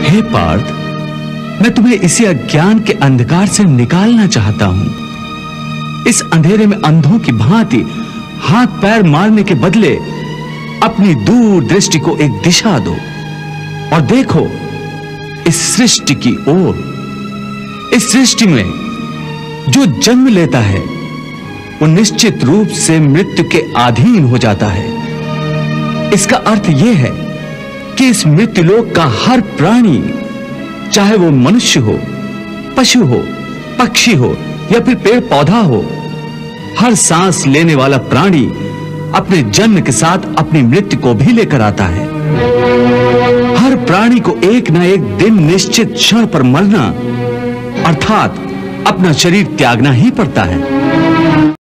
हे पार्थ, मैं तुम्हें इसी अज्ञान के अंधकार से निकालना चाहता हूं। इस अंधेरे में अंधों की भांति हाथ पैर मारने के बदले अपनी दूर दृष्टि को एक दिशा दो और देखो इस सृष्टि की ओर। इस सृष्टि में जो जन्म लेता है वो निश्चित रूप से मृत्यु के अधीन हो जाता है। इसका अर्थ यह है कि इस मृत्युलोक का हर प्राणी, चाहे वो मनुष्य हो, पशु हो, पक्षी हो या फिर पेड़ पौधा हो, हर सांस लेने वाला प्राणी अपने जन्म के साथ अपनी मृत्यु को भी लेकर आता है। हर प्राणी को एक ना एक दिन निश्चित क्षण पर मरना अर्थात अपना शरीर त्यागना ही पड़ता है।